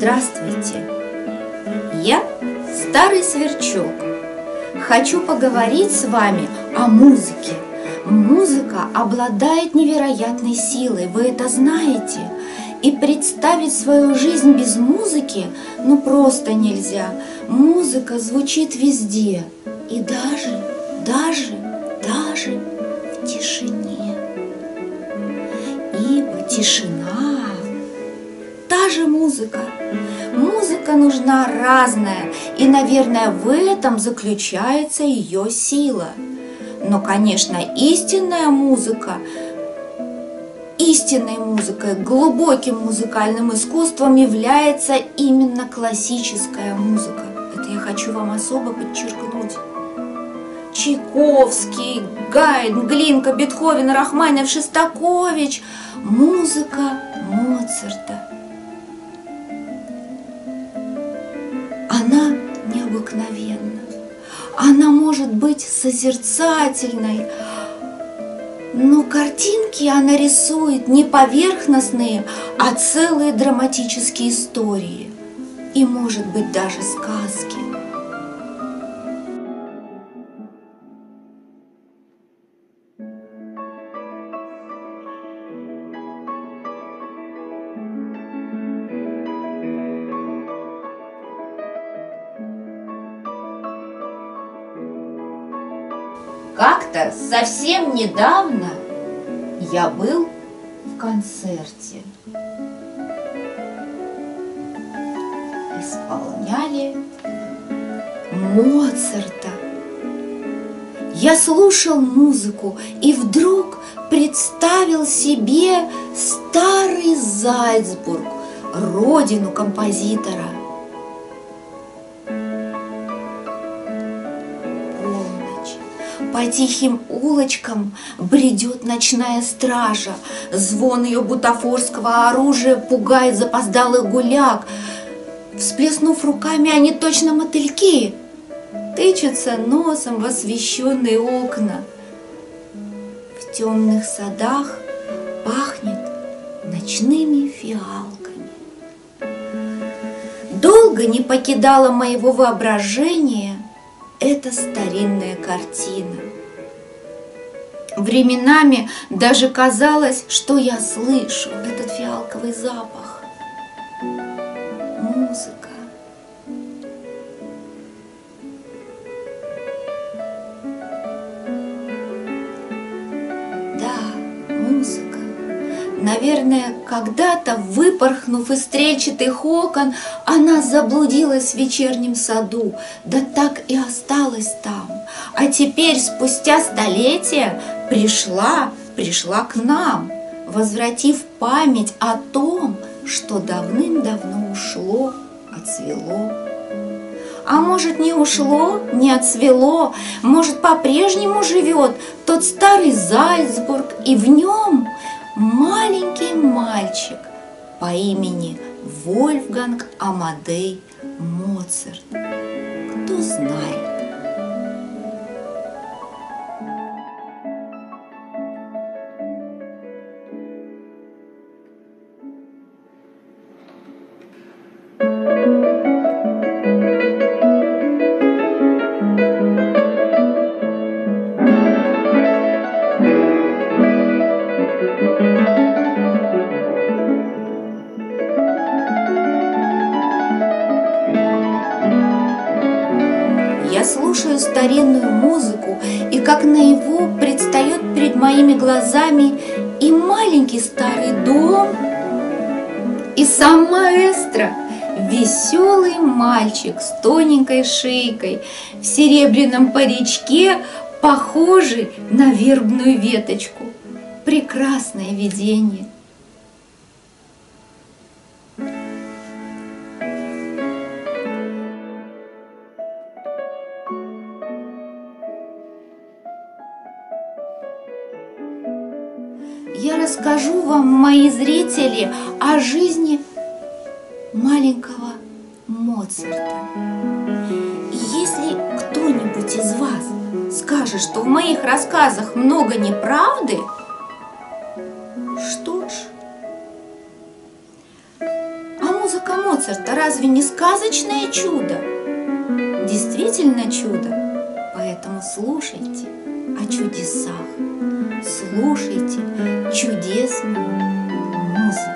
Здравствуйте! Я Старый Сверчок. Хочу поговорить с вами о музыке. Музыка обладает невероятной силой, вы это знаете. И представить свою жизнь без музыки просто нельзя. Музыка звучит везде, и даже в тишине. Ибо тишина – та же музыка. Музыка нужна разная, и, наверное, в этом заключается ее сила. Но, конечно, истинной музыкой, глубоким музыкальным искусством является именно классическая музыка. Это я хочу вам особо подчеркнуть. Чайковский, Гайдн, Глинка, Бетховен, Рахманинов, Шостакович, музыка Моцарта. Она необыкновенна. Она может быть созерцательной, но картинки она рисует не поверхностные, а целые драматические истории. И, может быть, даже сказки. Как-то совсем недавно я был в концерте. Исполняли Моцарта. Я слушал музыку и вдруг представил себе старый Зальцбург, родину композитора. По тихим улочкам бредет ночная стража. Звон ее бутафорского оружия пугает запоздалых гуляк. Всплеснув руками, они точно мотыльки тычутся носом в освещенные окна. В темных садах пахнет ночными фиалками. Долго не покидала моего воображения эта старинная картина. Временами даже казалось, что я слышу этот фиалковый запах. Музыка. Да, музыка. Наверное, когда-то, выпорхнув из стрельчатых окон, она заблудилась в вечернем саду, да так и осталась там. А теперь, спустя столетия, пришла к нам, возвратив память о том, что давным-давно ушло, отцвело. А может, не ушло, не отцвело, может, по-прежнему живет тот старый Зальцбург, и в нем маленький мальчик по имени Вольфганг Амадей Моцарт. Кто знает? Я слушаю старинную музыку, и как наяву предстает перед моими глазами и маленький старый дом, и сам маэстро, веселый мальчик с тоненькой шейкой, в серебряном паричке, похожий на вербную веточку. Прекрасное видение. Я расскажу вам, мои зрители, о жизни маленького Моцарта. И если кто-нибудь из вас скажет, что в моих рассказах много неправды, что ж, а музыка Моцарта разве не сказочное чудо? Действительно чудо. Поэтому слушайте о чудесах, слушайте чудесную музыку.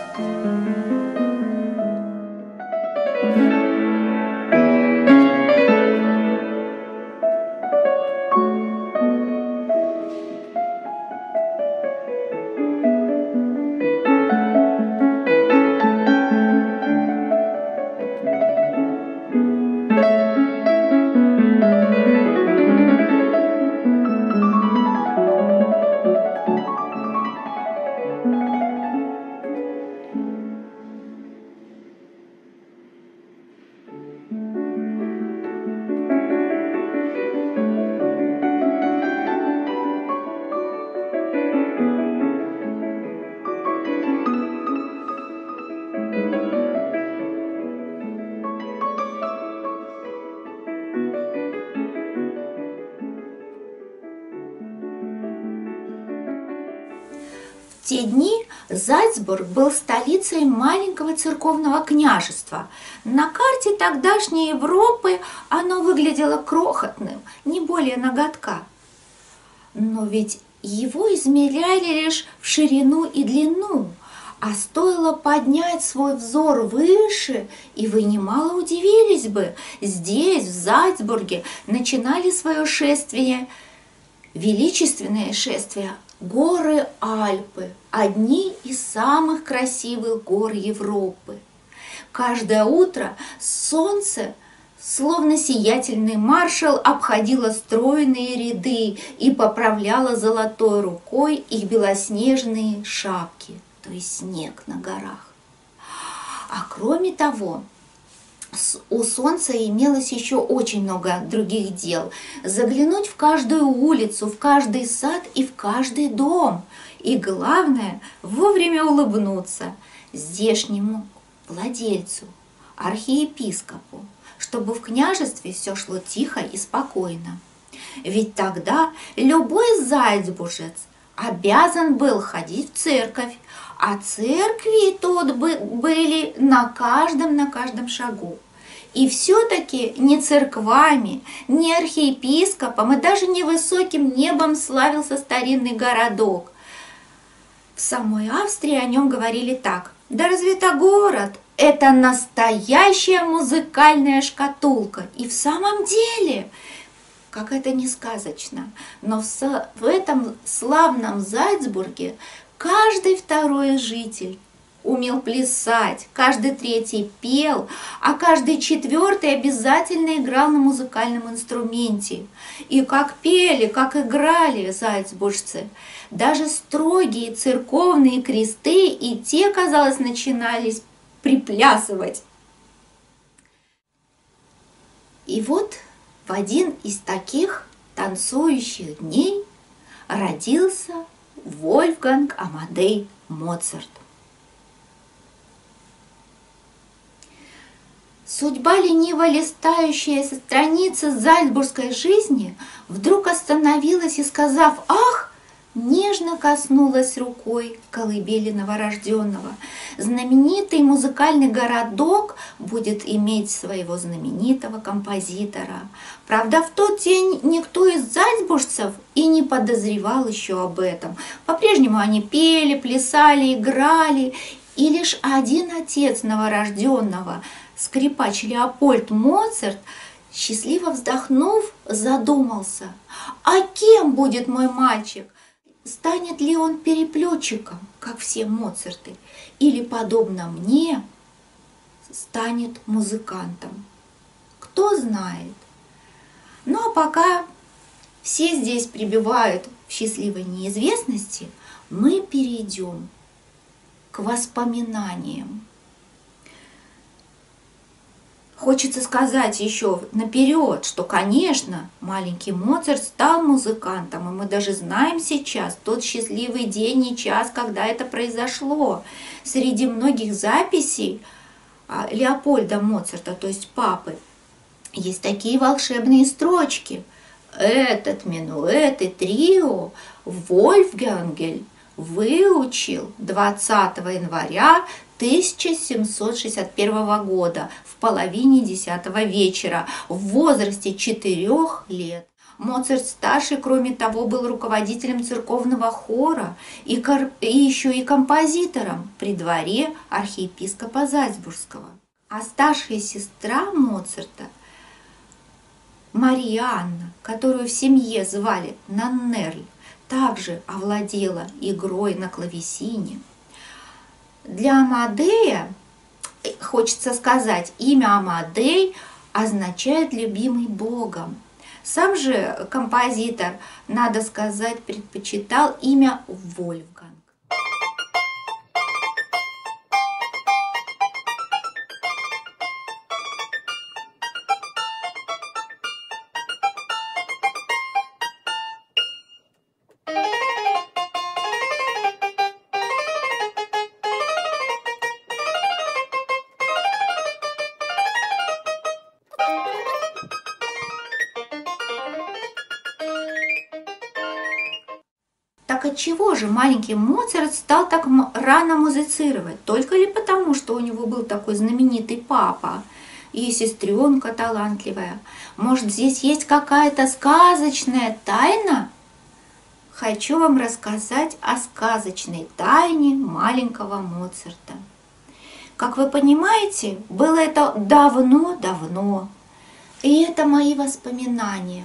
В те дни Зальцбург был столицей маленького церковного княжества. На карте тогдашней Европы оно выглядело крохотным, не более ноготка. Но ведь его измеряли лишь в ширину и длину, а стоило поднять свой взор выше, и вы немало удивились бы. Здесь, в Зальцбурге, начинали свое шествие, величественное шествие, горы Альпы, одни из самых красивых гор Европы. Каждое утро солнце, словно сиятельный маршал, обходило стройные ряды и поправляло золотой рукой их белоснежные шапки, то есть снег на горах. А кроме того, у солнца имелось еще очень много других дел. Заглянуть в каждую улицу, в каждый сад и в каждый дом. И главное, вовремя улыбнуться здешнему владельцу, архиепископу, чтобы в княжестве все шло тихо и спокойно. Ведь тогда любой зальцбуржец обязан был ходить в церковь, а церкви тут были на каждом шагу. И все-таки не церквами, не архиепископом и даже не высоким небом славился старинный городок. В самой Австрии о нем говорили так: да разве это город? Это настоящая музыкальная шкатулка. И в самом деле, как это не сказочно, но в этом славном Зальцбурге каждый второй житель умел плясать, каждый третий пел, а каждый четвертый обязательно играл на музыкальном инструменте. И как пели, как играли зальцбуржцы, даже строгие церковные кресты и те, казалось, начинались приплясывать. И вот в один из таких танцующих дней родился Вольфганг Амадей Моцарт. Судьба, лениво листающая со страницы зальцбургской жизни, вдруг остановилась и, сказав «Ах!», нежно коснулась рукой колыбели новорожденного. Знаменитый музыкальный городок будет иметь своего знаменитого композитора. Правда, в тот день никто из зальцбуржцев и не подозревал еще об этом. По-прежнему они пели, плясали, играли, и лишь один отец новорожденного, скрипач Леопольд Моцарт, счастливо вздохнув, задумался: а кем будет мой мальчик? Станет ли он переплетчиком, как все Моцарты, или, подобно мне, станет музыкантом? Кто знает. Ну а пока все здесь пребывают в счастливой неизвестности, мы перейдем к воспоминаниям. Хочется сказать еще наперед, что, конечно, маленький Моцарт стал музыкантом, и мы даже знаем сейчас тот счастливый день и час, когда это произошло. Среди многих записей Леопольда Моцарта, то есть папы, есть такие волшебные строчки. Этот минуэт и трио Вольфгангель выучил 20 января 1761 года в половине 10-го вечера в возрасте 4 лет. Моцарт-старший, кроме того, был руководителем церковного хора и еще и композитором при дворе архиепископа Зальцбургского. А старшая сестра Моцарта, Мария Анна, которую в семье звали Наннерль, также овладела игрой на клавесине. Для Амадея, хочется сказать, имя Амадей означает «любимый Богом». Сам же композитор, надо сказать, предпочитал имя Вольфганг. Так отчего же маленький Моцарт стал так рано музицировать? Только ли потому, что у него был такой знаменитый папа и сестренка талантливая? Может, здесь есть какая-то сказочная тайна? Хочу вам рассказать о сказочной тайне маленького Моцарта. Как вы понимаете, было это давно-давно. И это мои воспоминания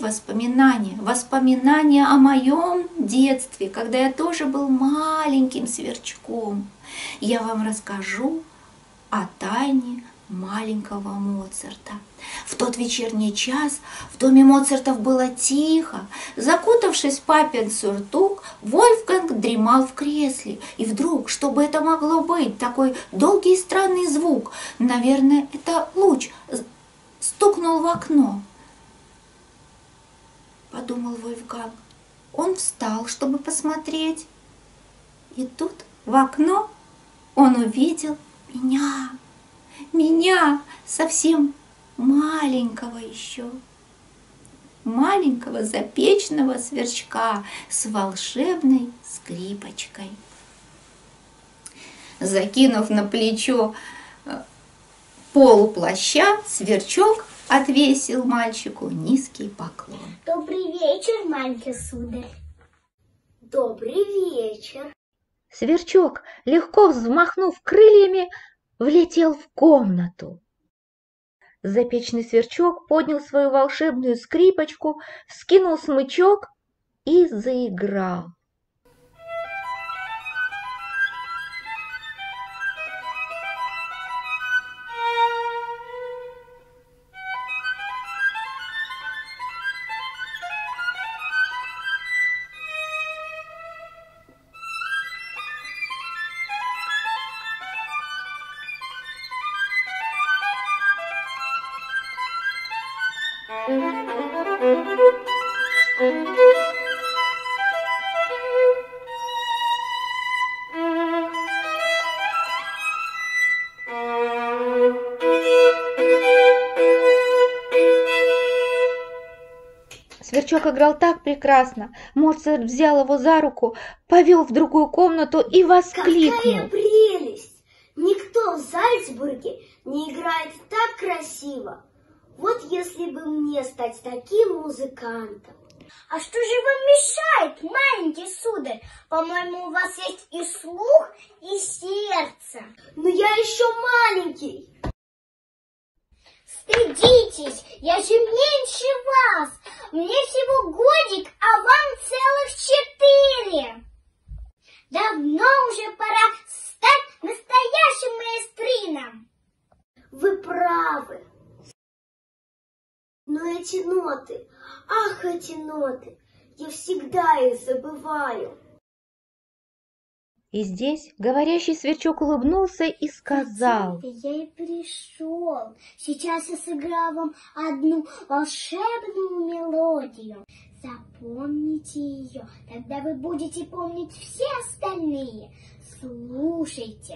о моем детстве, когда я тоже был маленьким сверчком. Я вам расскажу о тайне маленького Моцарта. В тот вечерний час в доме Моцартов было тихо. Закутавшись в папин сюртук, Вольфганг дремал в кресле. И вдруг, что бы это могло быть, такой долгий и странный звук, наверное, это луч, стукнул в окно. Подумал Вольфганг. Он встал, чтобы посмотреть. И тут в окно он увидел меня, совсем маленького еще. Маленького запечного сверчка с волшебной скрипочкой. Закинув на плечо полуплаща, сверчок отвесил мальчику низкий поклон. Добрый вечер, маленький сударь. Добрый вечер. Сверчок, легко взмахнув крыльями, влетел в комнату. Запечный сверчок поднял свою волшебную скрипочку, вскинул смычок и заиграл. Сверчок играл так прекрасно. Моцарт взял его за руку, повел в другую комнату и воскликнул. Какая прелесть! Никто в Зальцбурге не играет так красиво. Вот если бы мне стать таким музыкантом. А что же вам мешает, маленький сударь? По-моему, у вас есть и слух, и сердце. Но я еще маленький. Стыдитесь, я же меньше вас. Мне всего годик, а вам целых 4. Давно уже пора стать настоящим маэстрином. Вы правы. Но эти ноты, ах, эти ноты, я всегда их забываю. И здесь говорящий сверчок улыбнулся и сказал: Я и пришел. Сейчас я сыграю вам одну волшебную мелодию. Запомните ее, тогда вы будете помнить все остальные. Слушайте.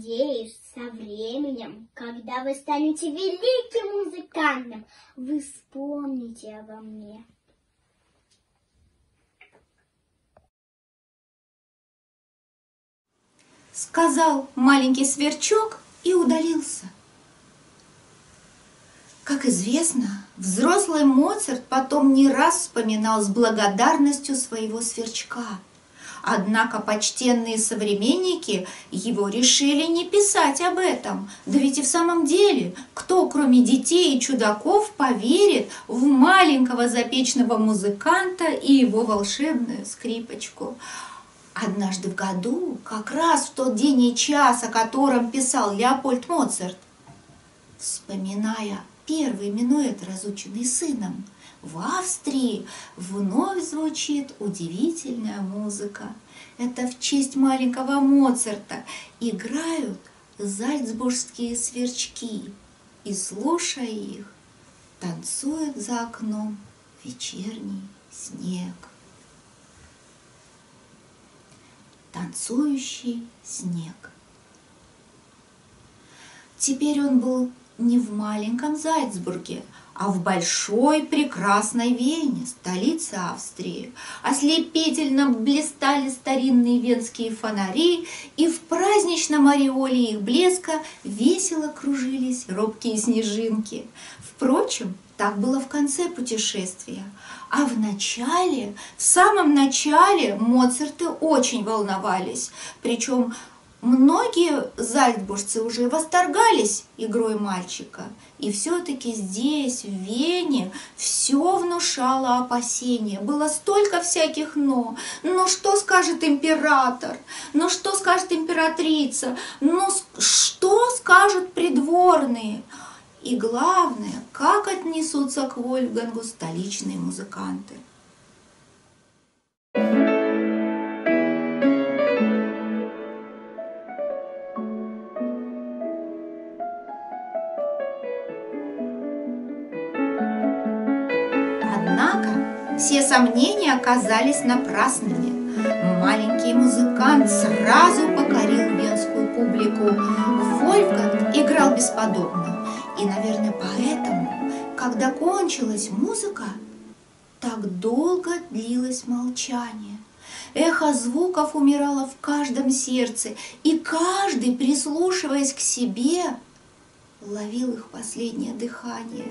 Надеюсь, со временем, когда вы станете великим музыкантом, вы вспомните обо мне. Сказал маленький сверчок и удалился. Как известно, взрослый Моцарт потом не раз вспоминал с благодарностью своего сверчка. Однако почтенные современники его решили не писать об этом. Да ведь и в самом деле, кто, кроме детей и чудаков, поверит в маленького запечного музыканта и его волшебную скрипочку? Однажды в году, как раз в тот день и час, о котором писал Леопольд Моцарт, вспоминая первый минуэт, разученный сыном, в Австрии вновь звучит удивительная музыка. Это в честь маленького Моцарта играют зальцбургские сверчки, и, слушая их, танцует за окном вечерний снег. Танцующий снег. Теперь он был не в маленьком Зальцбурге, а в большой прекрасной Вене, столице Австрии. Ослепительно блистали старинные венские фонари, и в праздничном ореоле их блеска весело кружились робкие снежинки. Впрочем, так было в конце путешествия. А в начале, в самом начале Моцарты очень волновались. Причем многие зальцбуржцы уже восторгались игрой мальчика. И все-таки здесь, в Вене, все внушало опасения. Было столько всяких «но». Но что скажет император? Но что скажет императрица? Но что скажут придворные? И главное, как отнесутся к Вольфгангу столичные музыканты. Однако все сомнения оказались напрасными. Маленький музыкант сразу покорил венскую публику. Вольфганг играл бесподобно. И, наверное, поэтому, когда кончилась музыка, так долго длилось молчание. Эхо звуков умирало в каждом сердце, и каждый, прислушиваясь к себе, ловил их последнее дыхание.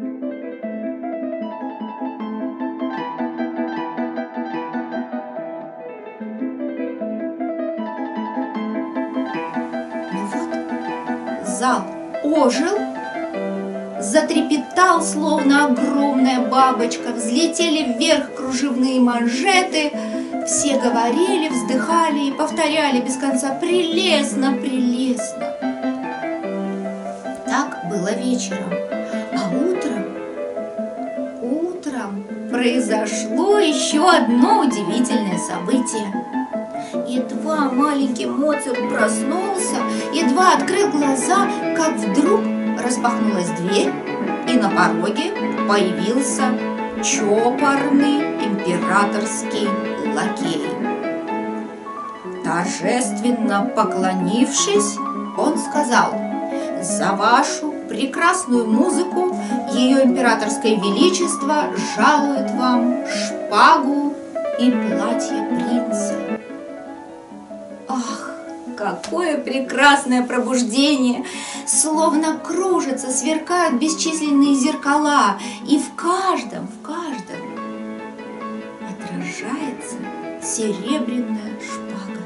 Ну вот, зал ожил, затрепетал, словно огромная бабочка, взлетели вверх кружевные манжеты, все говорили, вздыхали и повторяли без конца: «Прелестно, прелестно!» Так было вечером, а утром произошло еще одно удивительное событие. Едва маленький Моцарт проснулся, едва открыл глаза, как вдруг распахнулась дверь, и на пороге появился чопорный императорский лакей. Торжественно поклонившись, он сказал: «За вашу прекрасную музыку ее императорское величество жалует вам шпагу и платье принца». Ах, какое прекрасное пробуждение! Словно кружатся, сверкают бесчисленные зеркала, и в каждом отражается серебряная шпага.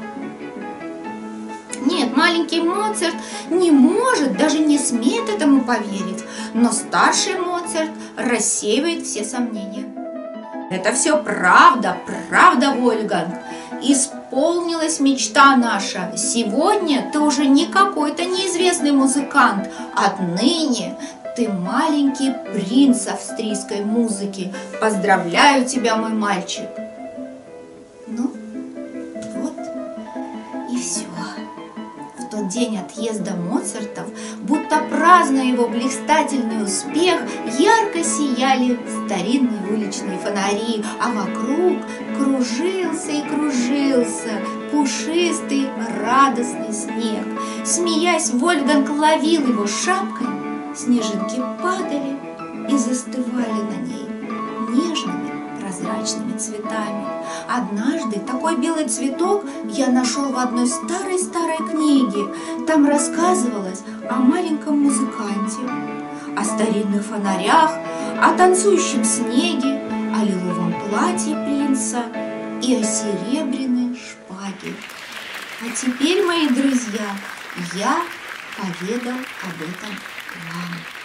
Нет, маленький Моцарт не может, даже не смеет этому поверить, но старший Моцарт рассеивает все сомнения. Это все правда, правда, Вольфганг. Исполнилась мечта наша. Сегодня ты уже не какой-то неизвестный музыкант. Отныне ты маленький принц австрийской музыки. Поздравляю тебя, мой мальчик. Ну, вот и все. В тот день отъезда Моцартов, будто празднуя его блистательный успех, ярко сияли старинные уличные фонари, а вокруг кружился и кружился пушистый радостный снег. Смеясь, Вольфганг ловил его шапкой, снежинки падали и застывали на ней нежными прозрачными цветами. Однажды такой белый цветок я нашел в одной старой-старой книге. Там рассказывалось о маленьком музыканте, о старинных фонарях, о танцующем снеге, о лиловом платье принца и о серебряной шпаге. А теперь, мои друзья, я поведал об этом вам.